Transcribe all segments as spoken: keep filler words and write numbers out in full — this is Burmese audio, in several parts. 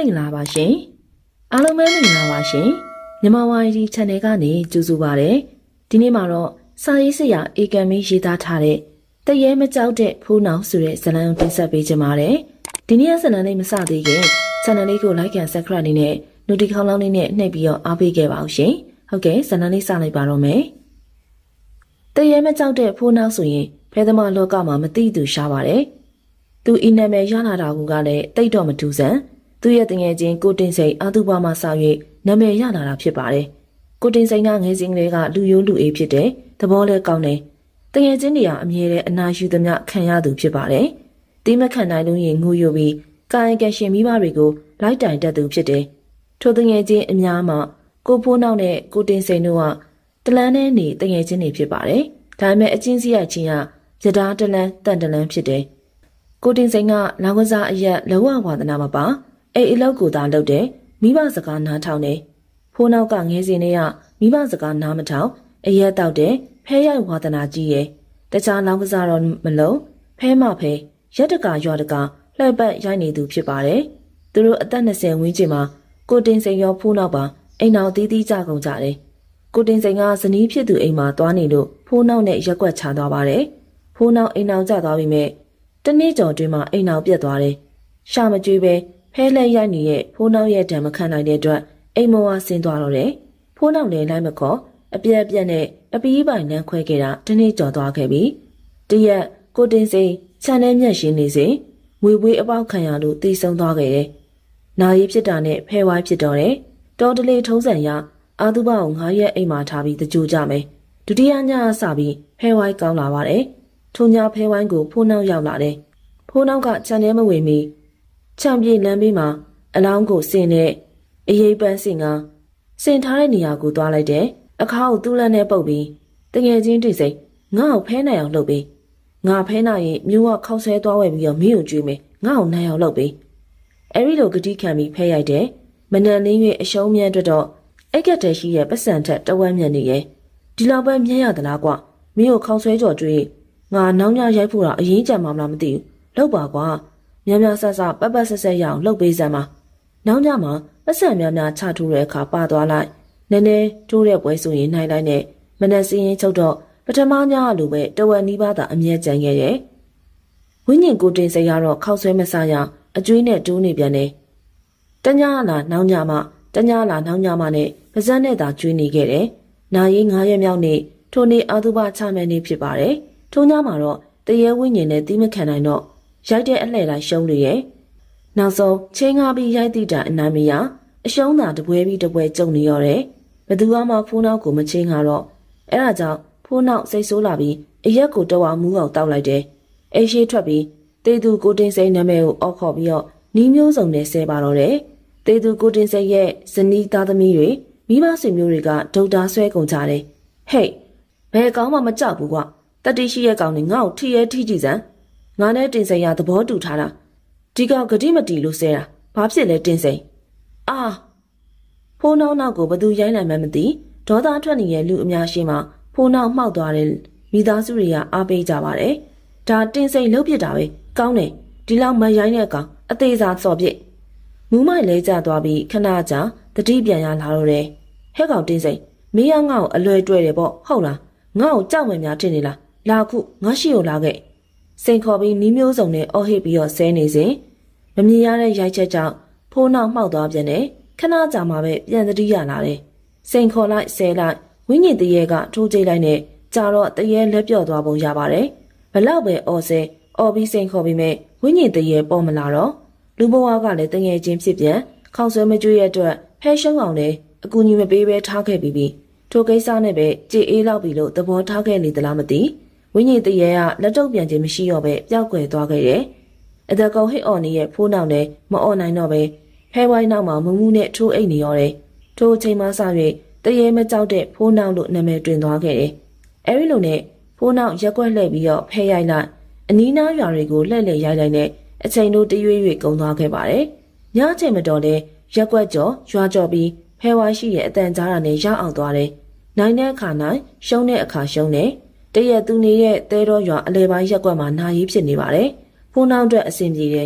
င်္ဂလာပါရှင်အားလုံးပဲမင်္ဂလာပါရှင်မြန်မာဝိုင်းဒီ channel ကနေကြိုဆိုပါရစေဒီနေ့မှာတော့စာရေးဆရာအေကံမင်းရေးသားထားတဲ့တရေမကြောက်တဲ့ဖိုးနောင်ဆိုတဲ့ဇာတ်လမ်းကိုတင်ဆက်ပေးချင်ပါတယ်ဒီနေ့ဇာတ်လမ်းလေးမစသေးခင် channel လေးကို like and subscribe လေးနဲ့ notification လောင်းလေးနဲ့နှိပ်ပြီးတော့အားပေးခဲ့ပါဦးရှင်ဟုတ်ကဲ့ဇာတ်လမ်းလေးစလိုက်ပါတော့မယ်တရေမကြောက်တဲ့ဖိုးနောင်ဆိုရင်ဖဲသမားလောကမှာမသိသူရှားပါတယ်သူအင်းနာမည်ရလာတာကလည်းတိတ်တော့မထူးဆန်းသူရဲ့တငယ်ချင်းကိုတင်စိန်အာသူဘွားမှစ၍နာမည်ရလာတာဖြစ်ပါတယ်ကိုတင်စိန်ကငယ်စဉ်ကလေးကလူရိုးလူအေးဖြစ်တယ်သဘောလည်းကောင်းတယ်တငယ်ချင်းတွေကအမြဲတမ်းအနာယူသမျှခံရသူဖြစ်ပါတယ်တီးမခံနိုင်လို့ရင်ငိုယိုပြီးကာယကံရှင်မိဘတွေကိုလိုက်တိုင်တတ်သူဖြစ်တယ်ထိုတငယ်ချင်းအများမှကိုဖိုးနောက်နဲ့ကိုတင်စိန်တို့ကတလန်းနဲ့နေတငယ်ချင်းတွေဖြစ်ပါတယ်ဒါပေမဲ့အချင်းစီရချင်းကရတားတလန်းတန်တလန်းဖြစ်တယ်ကိုတင်စိန်ကလောင်ကစားအရက်လောဝဝါဒနာမပါအဲ့အလောက်ကိုသာလုပ်တယ်မိဘစကားနားထောင်တယ်ဖိုးနောက်ကငယ်စဉ်လေးကမိဘစကားနားမထောင်အရက်တောက်တယ်ဖဲရိုက်ဝါဒနာကြီးရဲ့တခြားလောင်ကစားတော့မလုံးဖဲမဖဲရက်တကာရွာတကာလှည့်ပတ်ရိုက်နေသူဖြစ်ပါတယ်သူတို့အသက်၂၀ဝန်းကျင်မှာကိုတင်စိန်ရောဖိုးနောက်ပါအိမ်အောင်တီးတီးကြကုန်ကြတယ်ကိုတင်စိန်ကဇနီးဖြစ်သူအိမ်မှာသွားနေလို့ဖိုးနောက်နဲ့ရက်ွက်ချသွားပါတယ်ဖိုးနောက်အိမ်အောင်ကျသွားပြီမဲ့တနေ့ကျော်တွင်မှအိမ်အောင်ပြတ်သွားတယ်ရှာမကြွေးပဲဖဲလက်ရိုက်နေတဲ့ဖိုးနောက်ရဲ့ဓာတ်မခံနိုင်တဲ့အတွက်အိမ်မောဝဆင်းသွားတော့တယ်ဖိုးနောက်လည်းလိုက်မခေါ်အပြက်အပြက်နဲ့အပီးပိုင်နှမ်းခွဲခဲ့တာတနေ့ကျော်သွားခဲ့ပြီတရက်ကိုတင်စိန်ခြံထဲမျက်ရှင်းနေစဉ်ငွေပွေးအပေါက်ခံရလို့တီးဆုံးသွားခဲ့တယ်နာရီဖြစ်တာနဲ့ဖဲဝိုင်းဖြစ်တော့တယ်တော်တလေထုံးစံရအာသူဘကိုငါးရက်အိမ်မှာထားပြီးတကြိုကြမယ်ဒုတိယညအစပြီးဖဲဝိုင်းကောင်းလာပါတယ်ထုံညာဖဲဝိုင်းကိုဖိုးနောက်ရောက်လာတယ်ဖိုးနောက်ကခြံထဲမဝင်မီခြံပြေလမ်းဘေးမှာအလောင်းကိုစင်နဲ့အရေးပန်းစင်ကစင်ထားတဲ့နေရာကိုသွားလိုက်တယ်အခါကိုသူ့လက်နဲ့ပုတ်ပြီးတငယ်ချင်းတွေ့စိငါ့ကိုဖဲနိုင်အောင်လုပ်ပေးငါဖဲနိုင်ရင်မျိုးကခောက်ဆဲသွားဝဲပြီးတော့မင်းကိုကြွေးမယ်ငါ့ကိုနိုင်အောင်လုပ်ပေးအဲ့ဒီလိုဂတိခံပြီးဖဲရိုက်တယ်မနက်လင်း၍အရှုံးမြန်းအတွက်တော့အိတ်ကက်တည်းရှိရဲ့ပတ်စံထက်တဝက်မြတ်နေရဲ့ဒီလောက်ပဲမြင်ရသလားကွာမင်းကိုခောက်ဆွဲကြော်ကြွေးငါနောက်ညရိုက်ဖို့တော့အရင်ကြံမှာမလားမသိဘူးလောက်ပါကွာများများဆဆပတ်ပတ်ဆက်ဆက်ရအောင်လှုပ်ပေးစမ်းပါနောက်ညမှာပတ်စံများများချထိုးတဲ့အခါပါသွားလိုက်နည်းနည်းထိုးတဲ့ပွဲဆိုရင်နိုင်လိုက်နဲ့မနက်စင်းရင်ချုပ်တော့ပထမညလိုပဲတဝက်နီးပါးသာအမြဲကြံခဲ့ရဲ့ဝိညာဉ်ကိုတင်စိတ်ရတော့ခောက်ဆွဲမဆရအကျွေးနဲ့တိုးနေပြန်တယ်တညလာနောက်ညမှတညလာနောက်ညမှနဲ့ပါဇက်နဲ့သာကျွေးနေခဲ့တယ်နာရီငါးရက်မြောက်နေ့ထိုနေ့အာသုဘချမယ်နေ့ဖြစ်ပါတယ်ထိုညမှာတော့တရေဝိညာဉ်နဲ့တီးမခံနိုင်တော့ရိုက်တဲ့အလှည့်လိုက်ရှုံးနေရဲ့နောက်ဆုံးချင်းကားပြီးရိုက်တိတာအနိုင်မရအရှုံးသာတပွဲပြီးတပွဲကြုံနေရတယ်ဘယ်သူမှဖိုးနောက်ကိုမချင်းကားတော့အဲ့ဒါကြောင့်ဖိုးနောက်စိတ်ဆိုးလာပြီးအရက်ကိုတဝါမူးအောင်တောက်လိုက်တယ်အိရှိထွက်ပြီးတေသူကိုတင်စိန်နာမည်ကိုအော်ခေါ်ပြီးတော့နီးမျိုးစုံနဲ့ဆဲပါတော့တယ်တေသူကိုတင်စိန်ရဲ့ဇနီးသားသမီးတွေမိဘဆွေမျိုးတွေကဒုတ်တာဆွဲကုန်ကြတယ်ဟေ့ဘယ်ကောင်မှမကြောက်ဘူးကွာတတိရှိရဲ့ကောင်တွေငါ့ကိုထီရဲထီကြည့်စမ်းငါနဲ့တင်စိန်ရသဘောတူထားတာဒီကောင်ဂတိမတီလို့ဆဲတာဘာဖြစ်လဲတင်စိန်အာဖိုးနောက်နောက်ကိုဘသူရိုင်းနိုင်မှမသိဒေါသထွက်နေတဲ့လူအများရှိမှဖိုးနောက်မှောက်သွားတဲ့မိသားစုတွေကအားပေးကြပါတယ်ဒါတင်စိန်လှုပ်ပြစ်တာပဲကောင်းတယ်ဒီလောက်မရိုင်းတဲ့ကောင်အသေးစားစော်ပြစ်မူးမိုက်လဲကျသွားပြီးခဏကြာတတိပြန်ရလာတော့တယ်ဟဲ့ကောင်တင်စိန်မင်းကငါ့ကိုအလွယ်တွေ့တယ်ပေါ့ဟုတ်လားငါ့ကိုကြောက်မယ်များထင်နေလားလာခုငါရှိကိုလာခဲ့စိန်ခေါ်ပြီးနီးမျိုးစုံနဲ့အော်ဟစ်ပြီးတော့ဆဲနေစဉ်မမြင်ရတဲ့ရိုက်ချက်ကြောင့်ဖိုးနောက်မှောက်သွားပြန်တယ်ခဏကြာမှပဲပြန်သတိရလာတယ်စိန်ခေါ်လိုက်ဆဲလိုက်ဝိညာဉ်တရေကထိုးကြိတ်လိုက်နဲ့ကြာတော့တရေလက်ပြော့သွားပုံရပါတယ်ဘလောက်ပဲအော်ဆဲအော်ပြီးစိန်ခေါ်ပြီးမဲ့ဝိညာဉ်တရေပေါ်မလာတော့လူဘဝကလည်းတငယ်ချင်းဖြစ်ပြန်ခေါင်းဆွဲမကြွရတဲ့အတွက်ဖဲရှုံးအောင်လည်းအကူအညီမပေးဘဲထားခဲ့ပြီးပြီထိုကိစ္စနဲ့ပဲကြည်အေးလောက်ပြီလို့သဘောထားခဲ့လေသလားမသိဝိညာဉ်တရေကလက်တော့ပြန်ခြင်းမရှိတော့ပဲပျောက်ကွယ်သွားခဲ့တယ်အတကောင်ဟစ်အော်နေရဲ့ဖိုးနောက်နဲ့မအော်နိုင်တော့ပဲဖဲဝိုင်းနောက်မှာမူးမူးနဲ့ထိုးအိတ်နေရတယ်ထိုအချိန်မှစ၍တရေမကြောက်တဲ့ဖိုးနောက်လို့နာမည်တွင်သွားခဲ့တယ်အဲဒီလိုနဲ့ဖိုးနောက်ရက်ွက်လှည့်ပြီးတော့ဖဲရိုက်လိုက်အနီးနားရွာတွေကိုလှည့်လှည့်ရိုက်လိုက်နဲ့အချိန်တို့တရွေ့ရွေ့ကုန်သွားခဲ့ပါတယ်ညအချိန်မတော်လဲရက်ွက်ကြော်ရွာကြော်ပြီးဖဲဝိုင်းရှိရဲ့အတန်ကြားတာနဲ့ရောက်အောင်သွားတယ်နိုင်တဲ့အခါနိုင်ရှုံးတဲ့အခါရှုံးတယ်တရက်သူနေတဲ့တဲတော်ရွာအလဲပိုင်းရက်ွက်မှာနာရီဖြစ်နေပါတယ်ဖိုးနောက်အတွက်အဆင်ပြေတယ်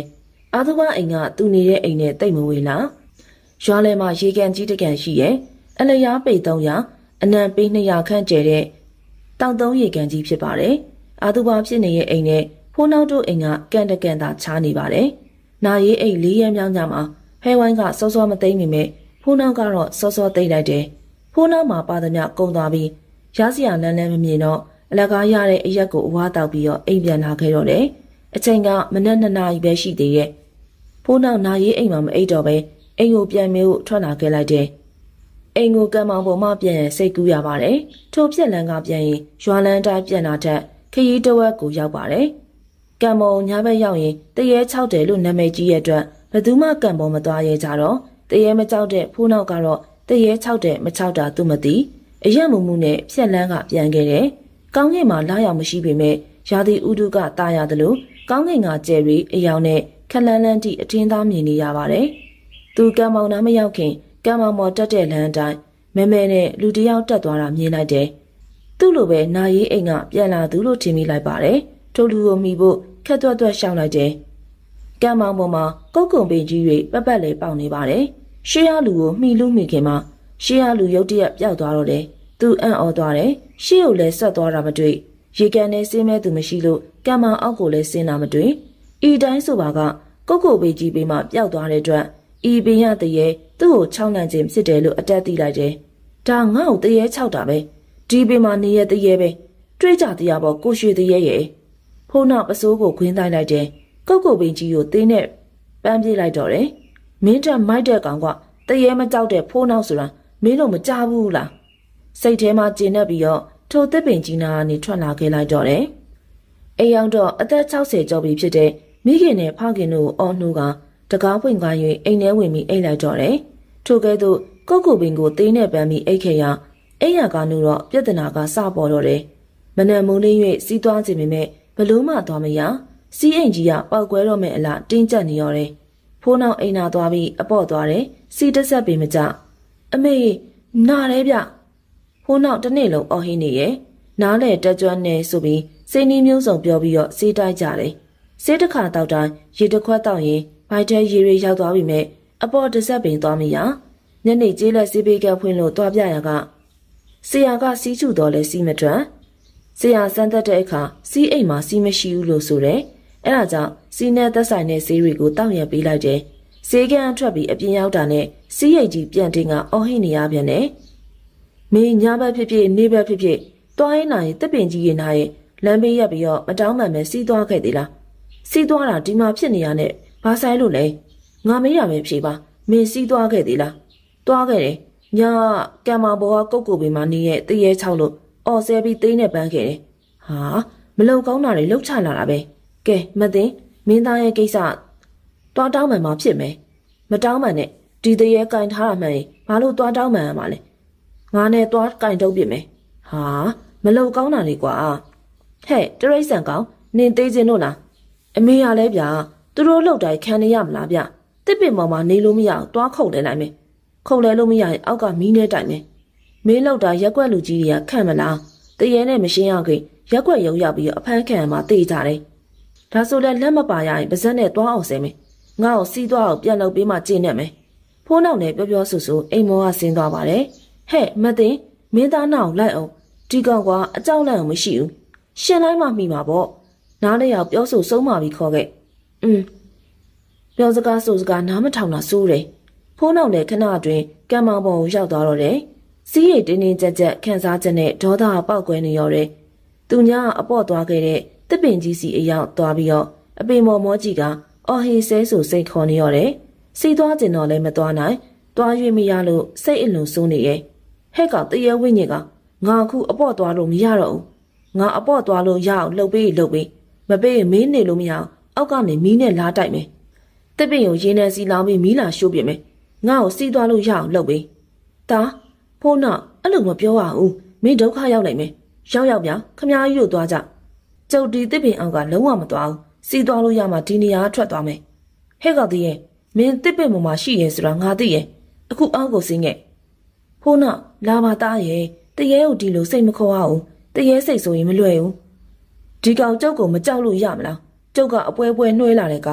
အာသူဘအိမ်ကသူ့နေတဲ့အိမ်နဲ့တိတ်မဝေးလားရွာလဲမှာရေကန်ကြီးတကန်ရှိရဲ့အလျားပေသုံးရာအနံပေနှစ်ရာခန့်ကျဲတဲ့တောင်သုံးရေကန်ကြီးဖြစ်ပါတယ်အာသူဘဖြစ်နေတဲ့အိမ်နဲ့ဖိုးနောက်တို့အိမ်ကကန်တကန်သာချားနေပါတယ်နာရေးအိမ်လေးရဲမြောင်းညမှာဖဲဝိုင်းကစောစောမသိမ့်မိမဲ့ဖိုးနောက်ကတော့စောစောသိမ့်လိုက်တယ်ဖိုးနောက်မှာပါသမျှကုံသွားပြီးရစရာလန်းလန်းမမြင်တော့အလကားရတဲ့အရက်ကိုအဝါတောက်ပြီးတော့အိမ်ပြန်လာခဲ့တော့တယ်အချိန်ကမနက်နှစ်နာရီပဲရှိသေးရဲ့ဖိုးနောက်နာရေးအိမ်မှာမအိပ်တော့ပဲအိမ်ကိုပြန်မေးဖို့ထွက်လာခဲ့လိုက်တယ်အိမ်ကိုကံမောင်ပေါ်မှပြန်ရင်စိတ်ကူးရပါတယ်ထို့ပြက်လန်းကပြန်ရင်ရွာလန်းတိုင်းပြန်လာတတ်ခရီးတဝက်ကိုရောက်ပါတယ်ကံမောင်ညဘက်ရောက်ရင်တရေ၆တယ်လို့နာမည်ကြီးရဲ့အတွက်ဘယ်သူမှကံပေါ်မသွားရဲကြတော့တရေမကြောက်တဲ့ဖိုးနောက်ကတော့တရေ၆တယ်မ၆တာသူမသိအရက်မှုမှုနဲ့ပြက်လန်းကပြန်ခဲ့တယ်ကောင်းကင်မှာလာရောက်မရှိပေမဲ့ရာသီဥတုကတာရတယ်လို့ကောင်းကင်ကကျယ်ရီအယောင်နဲ့ခလန်းလန်းတိအထင်းသားမြင်နေရပါတယ်သူကံမောင်နားမရောက်ခင်ကံမောင်မော်တက်တဲ့လမ်းအတိုင်းမဲမဲနဲ့လူတယောက်တက်သွားတာမြင်လိုက်တယ်သူ့လိုပဲနာရေးအိမ်ကပြန်လာသူလို့ထင်မိလိုက်ပါတယ်ထိုလူကိုမိဖို့ခက်သွက်သွက်ရှောင်းလိုက်တယ်ကံမောင်ပေါ်မှာကုတ်ကုံပင်ကြီးတွေပက်ပက်လေးပေါက်နေပါတယ်ရှေးရလူကိုမှီလူမိခင်မှာရှေးရလူရုတ်တရက်ပျောက်သွားတော့တယ်သူအံ့ဩသွားတယ်ရှေးကိုလည်းဆက်သွားတာမတွေ့ရေကန်နဲ့ဆင်းမဲ့သူမရှိလို့ကံမောင်အောက်ကိုလည်းဆင်းတာမတွေ့ဤတိုင်းဆိုပါကကုတ်ကုံပင်ကြီးပေးမှပျောက်သွားတဲ့အတွက်ဤပင်ရတရေသူ့ကိုချောင်းနှံခြင်းဖြစ်တယ်လို့အတက်သိလိုက်တယ်ဒါငါ့ကိုတရေချောက်တာပဲဒီပင်မှာနေရတရေပဲတွေးကြတရားပေါ်ကိုရွှေတရေရဲ့ဖိုးနောက်ပစိုးကိုခွင်းတိုင်းလိုက်တယ်ကုတ်ကုတ်ပင်ကြီးကိုသေးနဲ့ပန်းပြေးလိုက်တော့တယ်မင်းတက်မိုက်တဲ့ကောင်ကတရေမကြောက်တဲ့ဖိုးနောက်ဆိုတာမင်းတို့မကြဘူးလားစိတ်ထဲမှာကျဉ်နေပြီးတော့ထိုသစ်ပင်ကြီးနာကနေထွက်လာခဲ့လိုက်တော့တယ်အိမ်ရောက်တော့အသက်၆၀ကျော်ပြီဖြစ်တဲ့မိခင်နဲ့ဖခင်တို့အော်နှူးကတကားပွင့်ကား၍အိမ်ထဲဝင်ပြီးအိမ်လိုက်တော့တယ်ထိုကဲ့သို့ကုတ်ကုတ်ပင်ကိုသေးနဲ့ပန်းပြီးအိတ်ခဲ့ရအိမ်ရကနုတော့ပြဿနာကစပေါ်တော့တယ်မနက်မိုးလင်း၍စီးသွားခြင်းပေမဲ့ဘလို့မှသွားမရစီးအိမ်ကြီးကပောက်ကွဲတော့မဲ့အလားတင်းကျပ်နေရတယ်ဖိုးနောက်အိမ်နာသွားပြီးအပေါ့သွားတယ်စီးတက်ဆက်ပေမကြအမေနားလဲဗျဖိုးနောက်တစ်နေ့လုံးအော်ဟင်းနေရဲ့နားလေတက်ကြွနေဆိုပြီးစိတ်နှီးမျိုးစုံပြောပြီးတော့စေးတိုက်ကြတယ်စေးတစ်ခါတောက်တိုင်းရေတစ်ခွက်တောက်ရင်ဘိုက်ထဲရေတွေရောက်သွားပြီမဲ့အပေါ်တစ်ဆက်ပင်သွားမရညနေကျေးလက်စီးပေးကဖွင့်လို့တွားပြရကဆရာကစီးချူတော်လဲစီးမထွက်ဆရာစမ်းသက်တဲ့အခါစီးအိမ်မှာစီးမရှိဘူးလို့ဆိုတယ်အဲဒါကြောင့်စီးနဲ့သက်ဆိုင်တဲ့ဆေးတွေကိုတောက်ရပေးလိုက်တယ်ဆေးကန်ထွက်ပြီးအပြင်ရောက်တာနဲ့စီးရိတ်ကြီးပြန်တင်ကအော်ဟိနေရပြန်တယ်မင်းညဘက်ဖြစ်ဖြစ်နေဘက်ဖြစ်ဖြစ်တွားရင်နိုင်တစ်ပင်ကြီးရင်နိုင်လမ်းဘေးရက်ပြီးတော့မတောင်းမှန်ပဲစီးသွားခဲ့သေးလားစီးသွားတာဒီမှာဖြစ်နေရတဲ့ဘာဆိုင်လို့လဲငါမေးရမယ်ဖြေပါမင်းစီးသွားခဲ့သေးလားသွားခဲ့တယ်ညကံမဘောကကုတ်ကိုပင်မှာနေရဲ့တရေချောက်လို့အော်ဆဲပြီးသိန်းနဲ့ပန်းခဲ့တယ်ဟာမလုံကောင်းတာတွေလှုပ်ချလာတာပဲကဲမသိမင်းသားရဲ့ကိစ္စတွားတောင်းမှန်မှာဖြစ်မယ်မတောင်းမှန်နဲ့ဒီတရေကင်ထားတာမှန်ရင်ဘာလို့တွားတောင်းမှန်ရမှာလဲငါနဲ့တွားကင်တုံးပြစ်မယ်ဟာမလုံကောင်းတာတွေကွာဟဲ့တရိတ်ဆန်ကောင်နင်သေးခြင်းတို့လားအမေရလဲဗျာသူတို့လှုပ်တိုင်းခံနေရမလားဗျတစ်ပင်ပေါ်မှာနေလို့မရအောင်တွားခုတ်လဲနိုင်မယ်ခုတ်လဲလို့မရရင်အောက်ကမီးနဲ့တိုင်မယ်မင်းလောက်တာရက်ွက်လူကြီးတွေကခန့်မလားတရေနဲ့မရှင်းရခင်ရက်ွက်ရုံရောက်ပြီးအဖမ်းခံမှာတေးကြတယ်ဒါဆိုလဲလက်မပါရရင်ပါဇက်နဲ့တွားအောင်ဆဲမယ်ငါ့ကိုစီးသွားအောင်ပြန်လုပ်ပေးမှကျင့်နေမယ်ဖိုးနောက်နဲ့ပြောပြောဆူဆူအိမ်မောကဆင်းသွားပါတယ်ဟဲ့မသိမင်းသားနောက်လိုက်အောင်ဒီကောင်ကအကြောက်လန့်အောင်မရှိဘူးရှင်လိုက်မှမိမှာပေါ့နားလေးရောက်ပြောဆိုဆုံးမပြီးခေါ်ခဲ့อืมပြောစကားဆိုစကားနားမထောင်တာစိုးတယ်ဖိုးနောက်နဲ့ခဏအတွင်းကံမောင်ပေါ်ကိုရောက်သွားတော့တယ်စီးရိတ်တင်းတင်းကြပ်ကြပ်ခန်းစားချက်နဲ့ဒေါသပေါက်ကွဲနေရောတယ်သူညာအပေါ့သွားခဲ့တဲ့တစ်ပင်ကြီးစီအရောက်သွားပြီးတော့အပင်မော်မောကြီးကအော်ဟေဆဲဆိုစိတ်ခေါ်နေရောတယ်စီးသွားကျင်တော့လည်းမသွားနိုင်သွားရွေးမရလို့စိတ်အလွန်ဆိုးနေရဲ့ဟဲ့ကောင်တရေဝိညာဉ်ကငါအခုအပေါ့သွားလို့မရတော့ဘူးငါအပေါ့သွားလို့ရအောင်လှုပ်ပေးလှုပ်ပေးမပေးမင်းနေလို့မရအောင်အောက်ကနေမီးနဲ့လာတိုက်မယ်တစ်ပင်ကိုရင်းနဲ့စီလောင်းပြီးမီးလာရှို့ပြမယ်ငါ့ကိုစီးသွားလို့ရအောင်လှုပ်ပေးဒါဖိုးနောက်အဲ့လိုမပြောရဘူးမင်းဒုက္ခရောက်နိုင်မယ်ရောက်ရောက်ပြခမားကြီးတို့သွားကြကျုပ်ဒီတစ်ပင်အောင်ကလုံးဝမသွားဘူးစီးသွားလို့ရမှဒီနေရာထွက်သွားမယ်ဟဲ့ကောင်တည်းရဲ့မင်းတစ်ပင်ပေါ်မှာရှိရဲဆိုတာငါသိရဲ့အခုအောက်ကိုဆင်းခဲ့ဖိုးနောက်လာပါသားရဲ့တရေကိုဒီလိုစိတ်မခေါ်အောင်တရေစိတ်ဆိုရင်မလွယ်ဘူးဒီကောင်ကျုပ်ကိုမကြောက်လို့ရမလားကျုပ်ကအပွဲပွဲနှွှဲလာတဲ့ကောင်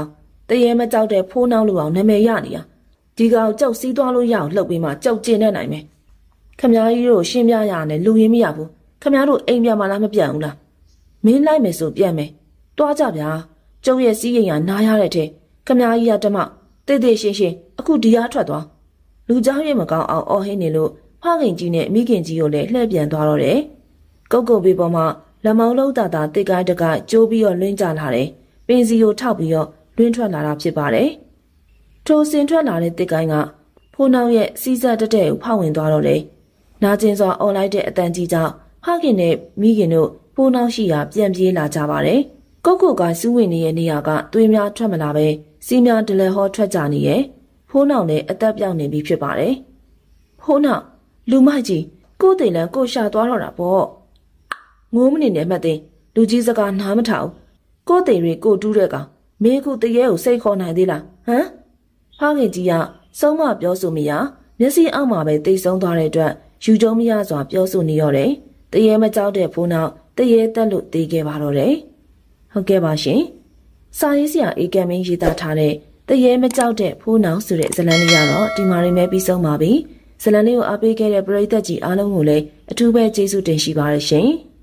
တရေမကြောက်တဲ့ဖိုးနှောင်းလူအောင်နာမည်ရနေရဒီကောင်ကြောက်စီးသွားလို့ရအောင်လှုပ်ပြီးမှကြောက်ကျင်နေနိုင်မယ်ခမည်းကြီးတို့ရှင်းပြရနဲ့လူရင်းမရဘူးခမည်းတို့အိမ်ပြန်မလားမပြန်ဘူးလားမင်းလိုက်မယ်ဆိုပြန်မယ်တွားကြဗျာကျုပ်ရဲ့စီးရင်ကနားရတဲ့တဲ့ခမည်းကြီးကတမတိတ်တိတ်ရှင်းရှင်းအခုဒီအားထွက်သွားလူเจ้าရဲ့မကောင်းအောင်အော်ဟင်းနေလို့ဖခင်ကြီးနဲ့မိခင်ကြီးကိုလည်းလှည့်ပြန်သွားတော့တယ်ကုတ်ကုတ်ဘေးပေါ်မှာလက်မောင်းလုံးတာတာတစ်ကိုင်းတစ်ကိုင်းကျိုးပြီးတော့လွင့်ကြလာတယ်ပင်စီကိုထောက်ပြီးတော့လွင့်ထွက်လာတာဖြစ်ပါတယ်ထိုစင်ထွက်လာတဲ့တစ်ကိုင်းကဖိုးနှောင်းရဲ့စီးစက်တက်တဲ့ကိုဖောက်ဝင်သွားတော့တယ်နာကျင်စွာអော်လိုက်တဲ့အတန်ကြီးကြောင့်ဖခင်နဲ့မိခင်တို့ဖိုးနှောင်းရှိရာပြန်ပြေးလာကြပါတယ်ကုတ်ကုတ်ကစူးဝင်နေတဲ့နေရာကသွေးများထွက်မလာပဲစီးများဒလဟောထွက်ကြနေရဲ့ဖိုးနှောင်းလည်းအသက်ပြောက်နေပြီဖြစ်ပါတယ်ဖိုးနှောင်းလူမကြီးကိုယ်တည်လန်းကိုရှာသွားတော့တာပေါ့ငိုးမနေနဲ့မှတ်သိလူကြီးစကားနားမထောင်ကိုယ်တည်တွေကိုတူးတဲ့ကောင်မင်းခုတရေကိုစိတ်ခေါ်နိုင်သေးလားဟမ်ဖခင်ကြီးကစုံမပြောဆိုမိရမျက်စိအောက်မှာပဲတိတ်ဆုံးသွားတဲ့အတွက်ယူကျုံမရစွာပြောဆိုနေရတယ်တရေမကြောက်တဲ့ဖိုးနှောင်းတရေတက်လို့တေးခဲ့ပါတော့တယ်ဟုတ်ကဲ့ပါရှင်စာရေးဆရာအေကံမင်းရေးသားထားတဲ့တရေမကြောက်တဲ့ဖိုးနှောင်းဆိုတဲ့ဇာတ်လမ်းလေးကတော့ဒီမှာရင်းမဲ့ပြီးဆုံးပါပြီဇာတ်လမ်းလေးကိုအားပေးခဲ့တဲ့ပရိသတ်ကြီးအားလုံးကိုလည်းအထူးပဲကျေးဇူးတင်ရှိပါရရှင်